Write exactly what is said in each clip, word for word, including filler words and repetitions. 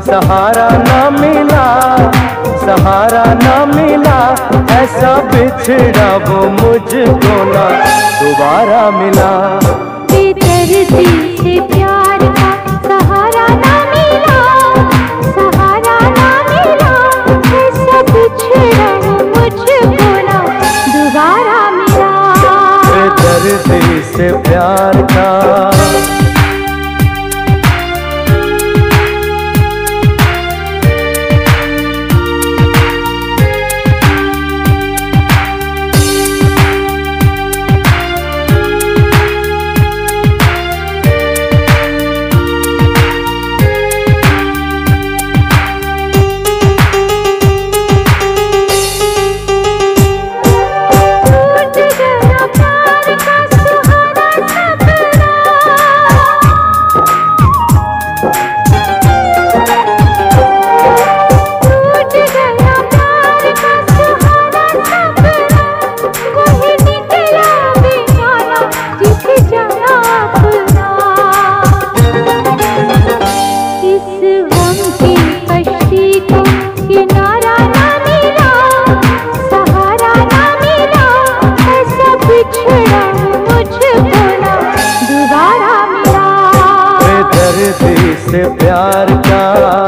सहारा ना मिला, सहारा ना मिला, ऐसा बिछड़ा वो मुझको ना दोबारा मिला। बेदर्दी से प्यार का सहारा ना मिला, सहारा ना मिला, ऐसा बिछड़ा वो मुझको ना दोबारा मिला। बेदर्दी से प्यार का से प्यार का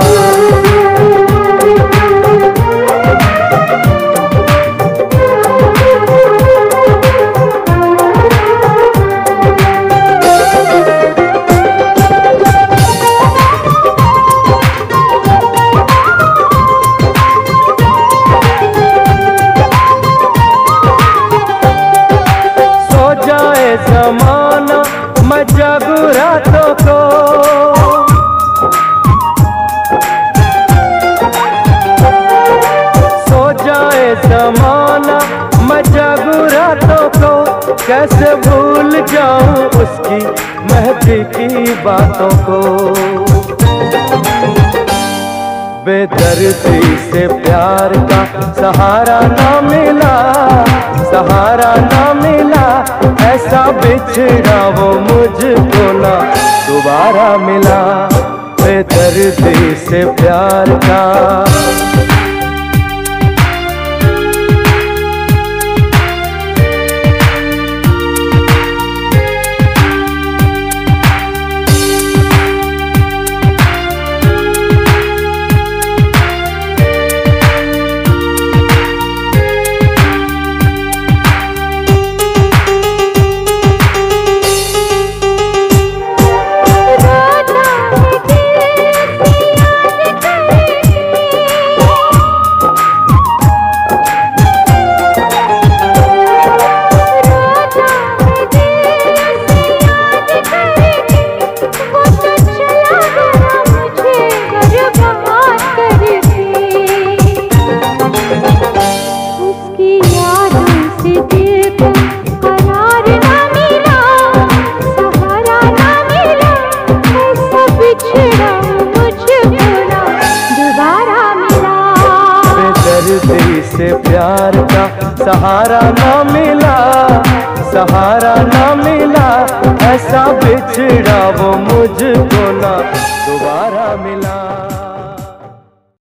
सो जाए जमाना मैं जागू रातों को, जमाना मैं जागू रातों को, कैसे भूल जाऊं उसकी महकी की बातों को। बेदर्दी से प्यार का सहारा ना मिला, सहारा ना मिला, ऐसा बिछड़ा वो मुझको ना दोबारा मिला। बेदर्दी से प्यार का बेदर्दी से प्यार का सहारा ना मिला, सहारा ना मिला, ऐसा बिछड़ा वो मुझको ना दोबारा मिला।